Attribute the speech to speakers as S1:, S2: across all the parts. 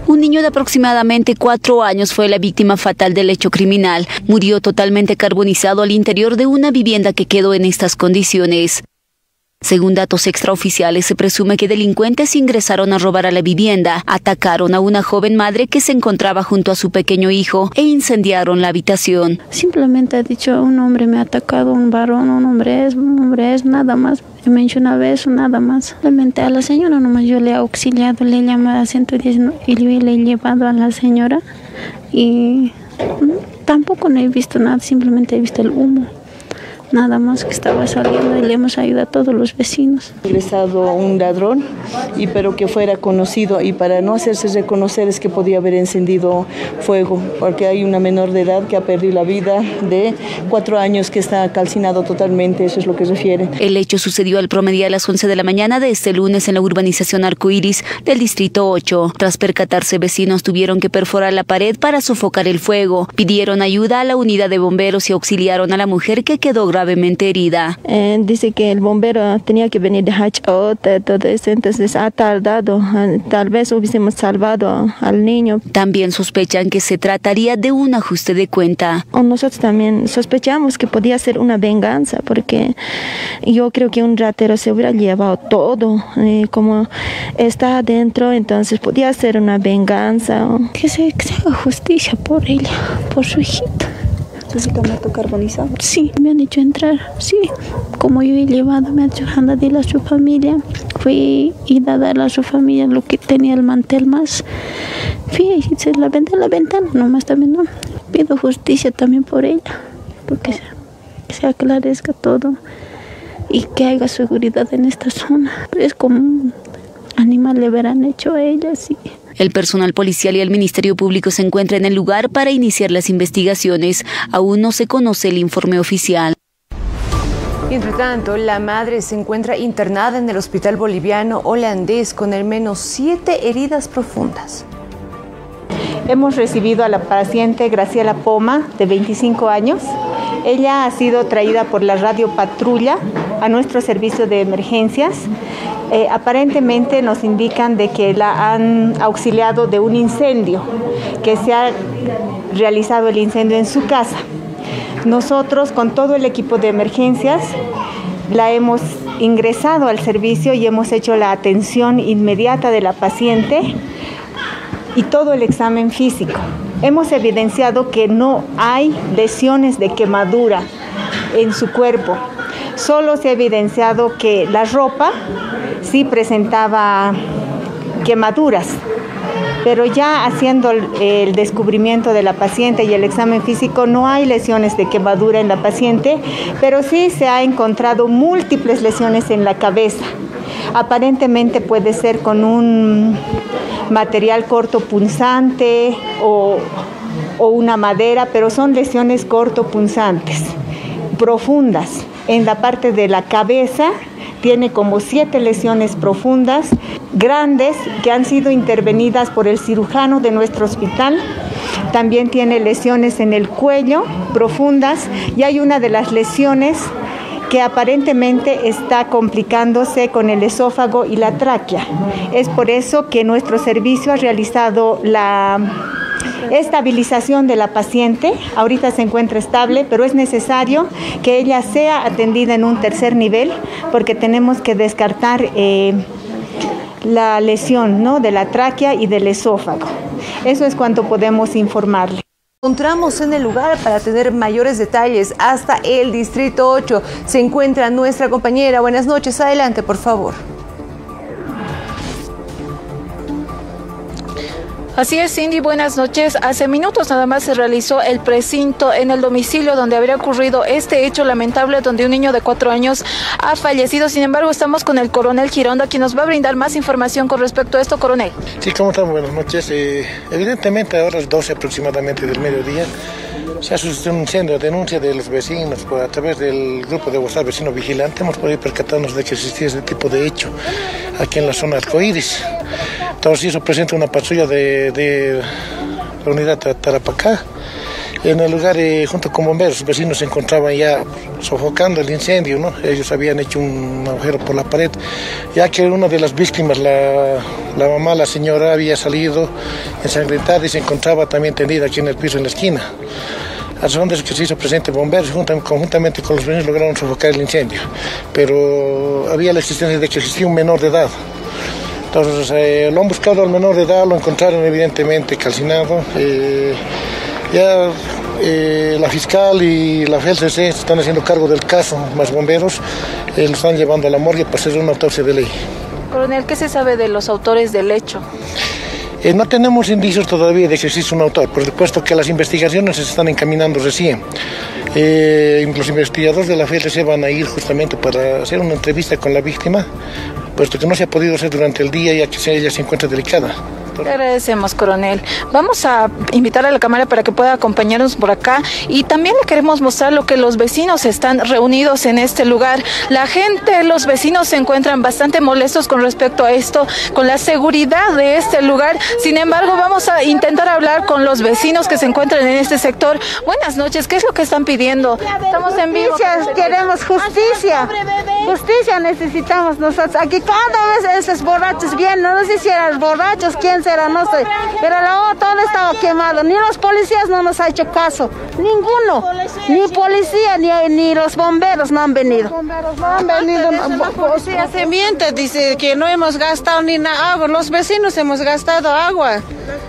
S1: Un niño de aproximadamente 4 años fue la víctima fatal del hecho criminal. Murió totalmente carbonizado al interior de una vivienda que quedó en estas condiciones. Según datos extraoficiales, se presume que delincuentes ingresaron a robar a la vivienda, atacaron a una joven madre que se encontraba junto a su pequeño hijo e incendiaron la habitación.
S2: Simplemente ha dicho, un hombre me ha atacado, un varón, un hombre es, nada más. Me mencionó eso, nada más. Simplemente a la señora nomás yo le he auxiliado, le he llamado a 110 y le he llevado a la señora y tampoco no he visto nada, simplemente he visto el humo. Nada más que estaba saliendo y le hemos ayudado a todos los vecinos.
S3: Ha ingresado un ladrón, pero que fuera conocido, y para no hacerse reconocer es que podía haber encendido fuego, porque hay una menor de edad que ha perdido la vida de 4 años que está calcinado totalmente, eso es lo que refiere.
S1: El hecho sucedió al promediar a las 11 de la mañana de este lunes en la urbanización Arcoíris del Distrito 8. Tras percatarse, vecinos tuvieron que perforar la pared para sofocar el fuego. Pidieron ayuda a la unidad de bomberos y auxiliaron a la mujer que quedó gravemente herida.
S2: Dice que el bombero tenía que venir de Hachot, todo eso, entonces ha tardado. Tal vez hubiésemos salvado al niño.
S1: También sospechan que se trataría de un ajuste de cuenta.
S2: Nosotros también sospechamos que podía ser una venganza, porque yo creo que un ratero se hubiera llevado todo, como está adentro, entonces podía ser una venganza. Que se haga justicia por ella, por su hijita.
S3: ¿Necesitamiento carbonizado?
S2: Sí, me han hecho entrar, sí. Como yo he llevado, me han hecho andar a su familia. Fui y a darle a su familia lo que tenía el mantel más. Fui y la ventana, nomás también no. Pido justicia también por ella, porque se aclarezca todo y que haya seguridad en esta zona. Es como un animal le habrán hecho a ella, sí.
S1: El personal policial y el Ministerio Público se encuentran en el lugar para iniciar las investigaciones. Aún no se conoce el informe oficial.
S4: Mientras tanto, la madre se encuentra internada en el hospital boliviano holandés con al menos 7 heridas profundas.
S5: Hemos recibido a la paciente Graciela Poma, de 25 años. Ella ha sido traída por la radio patrulla a nuestro servicio de emergencias. Aparentemente nos indican de que la han auxiliado de un incendio, que se ha realizado el incendio en su casa. Nosotros, con todo el equipo de emergencias, la hemos ingresado al servicio y hemos hecho la atención inmediata de la paciente y todo el examen físico. Hemos evidenciado que no hay lesiones de quemadura en su cuerpo. Solo se ha evidenciado que la ropa sí presentaba quemaduras, pero ya haciendo el descubrimiento de la paciente y el examen físico no hay lesiones de quemadura en la paciente, pero sí se ha encontrado múltiples lesiones en la cabeza. Aparentemente puede ser con un material cortopunzante o una madera, pero son lesiones cortopunzantes, profundas. En la parte de la cabeza tiene como 7 lesiones profundas, grandes, que han sido intervenidas por el cirujano de nuestro hospital. También tiene lesiones en el cuello profundas y hay una de las lesiones que aparentemente está complicándose con el esófago y la tráquea. Es por eso que nuestro servicio ha realizado la estabilización de la paciente. Ahorita se encuentra estable, pero es necesario que ella sea atendida en un 3er nivel porque tenemos que descartar la lesión, ¿no?, de la tráquea y del esófago. Eso es cuanto podemos informarle.
S4: Encontramos en el lugar para tener mayores detalles hasta el Distrito 8. Se encuentra nuestra compañera. Buenas noches, adelante, por favor.
S6: Así es, Cindy, buenas noches. Hace minutos nada más se realizó el precinto en el domicilio donde habría ocurrido este hecho lamentable donde un niño de 4 años ha fallecido. Sin embargo, estamos con el coronel Gironda, quien nos va a brindar más información con respecto a esto. Coronel.
S7: Sí, ¿cómo están? Buenas noches. Evidentemente, ahora es 12 aproximadamente del mediodía. Se ha sucedido un incendio, denuncia de los vecinos a través del grupo de WhatsApp Vecino Vigilante. Hemos podido percatarnos de que existía este tipo de hecho aquí en la zona Arcoíris. Entonces eso presenta una patrulla de la unidad Tarapacá En el lugar, junto con bomberos, los vecinos se encontraban ya sofocando el incendio, ¿no? Ellos habían hecho un agujero por la pared, ya que una de las víctimas, la mamá, la señora, había salido ensangrentada y se encontraba también tendida aquí en el piso en la esquina. A razón de eso que se hizo presente bomberos, conjuntamente con los vecinos lograron sofocar el incendio, pero había la existencia de que existía un menor de edad. Entonces lo han buscado al menor de edad, lo encontraron evidentemente calcinado. La fiscal y la FELCC están haciendo cargo del caso, más bomberos, lo están llevando a la morgue para hacer una autopsia de ley.
S6: Coronel, ¿qué se sabe de los autores del hecho?
S7: No tenemos indicios todavía de que existe un autor, por supuesto que las investigaciones se están encaminando recién. Los investigadores de la FELCC van a ir justamente para hacer una entrevista con la víctima, puesto que no se ha podido hacer durante el día ya que ella se encuentra delicada.
S6: Le agradecemos, coronel. Vamos a invitar a la cámara para que pueda acompañarnos por acá y también le queremos mostrar lo que los vecinos están reunidos en este lugar. La gente, los vecinos se encuentran bastante molestos con respecto a esto, con la seguridad de este lugar. Sin embargo, vamos a intentar hablar con los vecinos que se encuentran en este sector. Buenas noches, ¿qué es lo que están pidiendo? Estamos en vivo.
S8: Queremos justicia. Justicia necesitamos nosotros. Aquí cada vez esos borrachos vienen, no sé si eran borrachos, quién será, no sé. Pero todo estaba quemado. Ni los policías no nos han hecho caso. Ninguno. Ni policía, ni los bomberos no han venido.
S9: No han venido. La policía se miente, dice que no hemos gastado ni agua. Los vecinos hemos gastado agua.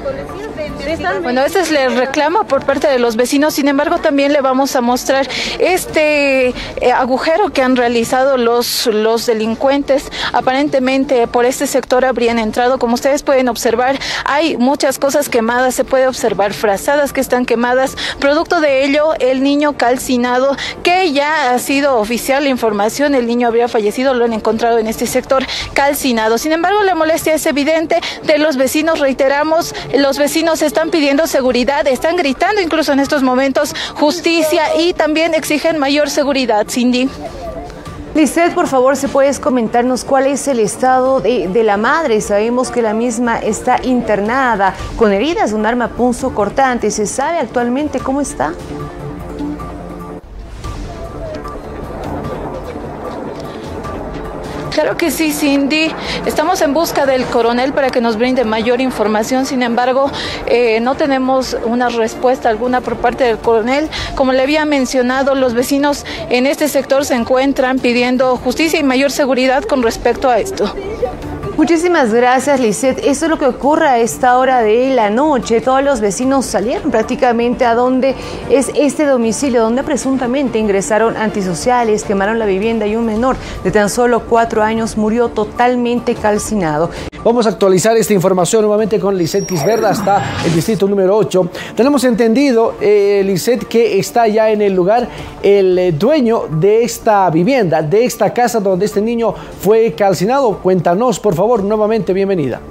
S6: Bueno, este es el reclamo por parte de los vecinos. Sin embargo, también le vamos a mostrar este agujero que han realizado los delincuentes. Aparentemente por este sector habrían entrado. Como ustedes pueden observar, hay muchas cosas quemadas. Se puede observar frazadas que están quemadas. Producto de ello, el niño calcinado, que ya ha sido oficial la información, el niño habría fallecido, lo han encontrado en este sector calcinado. Sin embargo, la molestia es evidente de los vecinos. Reiteramos, los vecinos están pidiendo seguridad, están gritando incluso en estos momentos justicia y también exigen mayor seguridad. Cindy.
S4: Lisette, por favor, ¿se puedes comentarnos cuál es el estado de la madre? Sabemos que la misma está internada con heridas de un arma punzocortante. ¿Se sabe actualmente cómo está?
S6: Claro que sí, Cindy. Estamos en busca del coronel para que nos brinde mayor información. Sin embargo, no tenemos una respuesta alguna por parte del coronel. Como le había mencionado, los vecinos en este sector se encuentran pidiendo justicia y mayor seguridad con respecto a esto.
S4: Muchísimas gracias, Lisette. Esto es lo que ocurre a esta hora de la noche. Todos los vecinos salieron prácticamente a donde es este domicilio, donde presuntamente ingresaron antisociales, quemaron la vivienda y un menor de tan solo 4 años murió totalmente calcinado.
S10: Vamos a actualizar esta información nuevamente con Lisette Quisberda hasta el distrito número 8. Tenemos entendido, Lisette, que está ya en el lugar el dueño de esta vivienda, de esta casa donde este niño fue calcinado. Cuéntanos, por favor, nuevamente, bienvenida.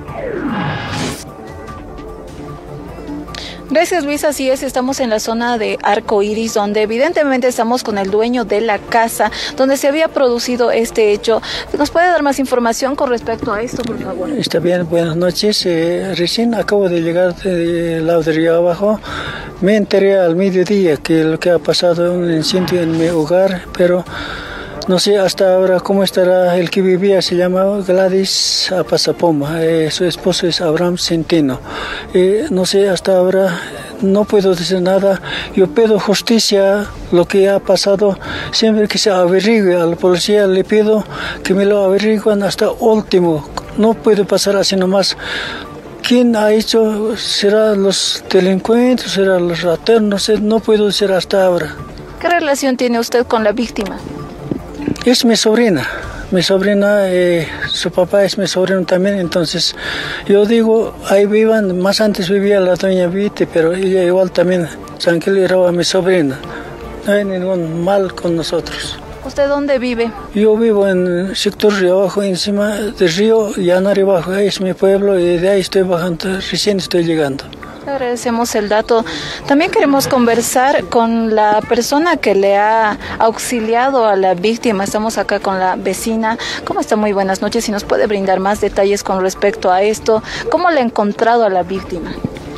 S6: Gracias, Luis, así es, estamos en la zona de Arco Iris, donde evidentemente estamos con el dueño de la casa, donde se había producido este hecho. ¿Nos puede dar más información con respecto a esto, por favor?
S11: Está bien, buenas noches. Recién acabo de llegar del lado de Río Abajo. Me enteré al mediodía que lo que ha pasado un incendio en mi hogar, pero no sé hasta ahora cómo estará el que vivía. Se llama Gladys Apasapoma, su esposo es Abraham Centeno. No sé hasta ahora, no puedo decir nada. Yo pido justicia, lo que ha pasado, siempre que se averigüe a la policía, le pido que me lo averigüen hasta último. No puede pasar así nomás. ¿Quién ha hecho? ¿Será los delincuentes? ¿Será los rateros? No sé, no puedo decir hasta ahora.
S6: ¿Qué relación tiene usted con la víctima?
S11: Es mi sobrina, su papá es mi sobrino también, entonces yo digo, ahí vivan, más antes vivía la doña Vite, pero ella igual también, tranquila, era mi sobrina, no hay ningún mal con nosotros.
S6: ¿Usted dónde vive?
S11: Yo vivo en el sector Río Abajo, encima del río Llanar Abajo, ahí es mi pueblo y de ahí estoy bajando, recién estoy llegando.
S6: Agradecemos el dato. También queremos conversar con la persona que le ha auxiliado a la víctima. Estamos acá con la vecina. ¿Cómo está? Muy buenas noches. Si nos puede brindar más detalles con respecto a esto. ¿Cómo le ha encontrado a la víctima?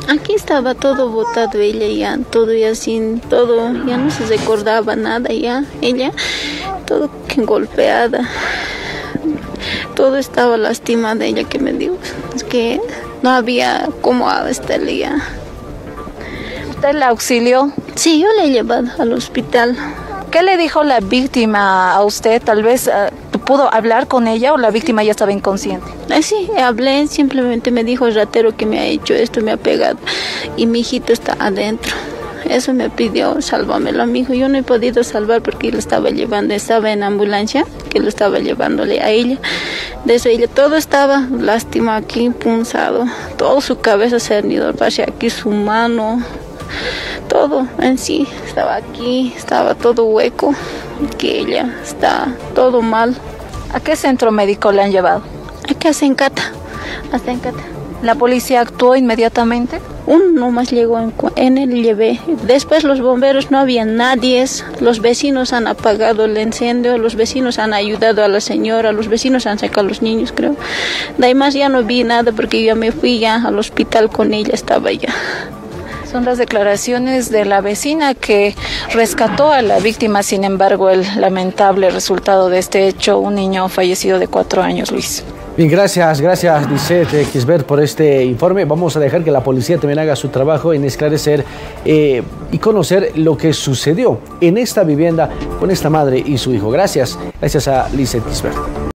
S2: Aquí estaba todo botado ella ya, todo ya sin, todo, ya no se recordaba nada ya, ella, todo golpeada, todo estaba lastimada ella que me dijo, es que no había cómo estarle ya.
S6: ¿Usted la auxilió?
S2: Sí, yo la he llevado al hospital.
S6: ¿Qué le dijo la víctima a usted? Tal vez pudo hablar con ella o la víctima ya estaba inconsciente.
S2: Sí, hablé, simplemente me dijo el ratero que me ha hecho esto, me ha pegado y mi hijito está adentro. Eso me pidió, sálvamelo, mi hijo. Yo no he podido salvar porque lo estaba llevando, estaba en ambulancia, que lo estaba llevándole a ella. De eso ella, todo estaba lástima aquí, punzado, toda su cabeza se ha herido, hacia aquí su mano. Todo en sí estaba aquí, estaba todo hueco, que ella está todo mal.
S6: ¿A qué centro médico la han llevado?
S2: Aquí a Sencata, hasta Sencata.
S6: ¿La policía actuó inmediatamente?
S2: Uno nomás llegó, en él llevé. Después los bomberos no había nadie, los vecinos han apagado el incendio, los vecinos han ayudado a la señora, los vecinos han sacado a los niños, creo. De ahí más ya no vi nada porque yo me fui ya al hospital con ella, estaba ya.
S6: Son las declaraciones de la vecina que rescató a la víctima, sin embargo, el lamentable resultado de este hecho, un niño fallecido de 4 años, Luis.
S10: Bien, gracias Lisette Quisbert por este informe. Vamos a dejar que la policía también haga su trabajo en esclarecer y conocer lo que sucedió en esta vivienda con esta madre y su hijo. Gracias a Lisette Quisbert.